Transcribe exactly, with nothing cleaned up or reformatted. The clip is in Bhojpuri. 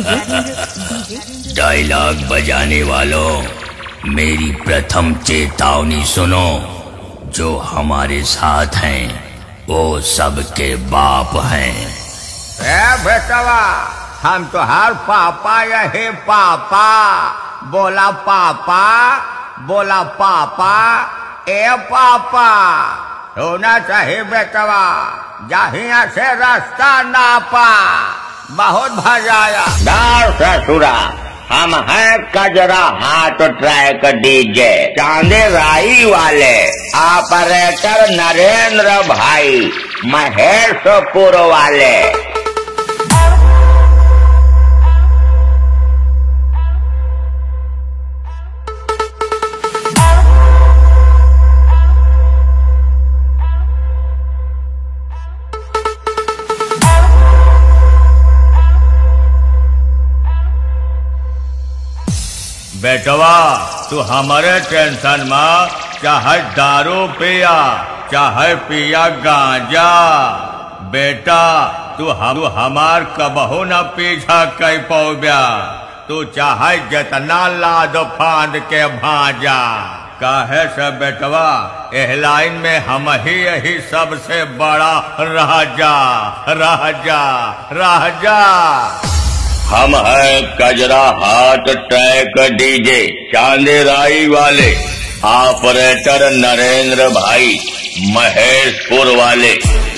डायलॉग बजाने वालों, मेरी प्रथम चेतावनी सुनो। जो हमारे साथ हैं वो सबके बाप हैं। ए बेटवा, हम तो हर पापा यही पापा। बोला पापा, बोला पापा, ए पापा। होना चाहिए बेटवा, जहिया से रास्ता नापा। बहुत भजाया। दार ससुरा, हम हैं कजरा हाथ ट्रैक डीजे चांदे राई वाले, ऑपरेटर नरेंद्र भाई महेशपुर वाले। बेटवा, तू हमारे टेंशन में चाहे दारू पिया चाहे पिया गांजा, बेटा तू हम तू हमार कबहू न पीछा कई पौब्या। तू चाहे जितना लाद फांद के भांजा। काहे से बेटवा, एह लाइन में हम ही यही सबसे बड़ा राजा राजा राजा। हम हैं कजरा हाथ ट्रैक डीजे चांदे राई वाले, ऑपरेटर नरेंद्र भाई महेशपुर वाले।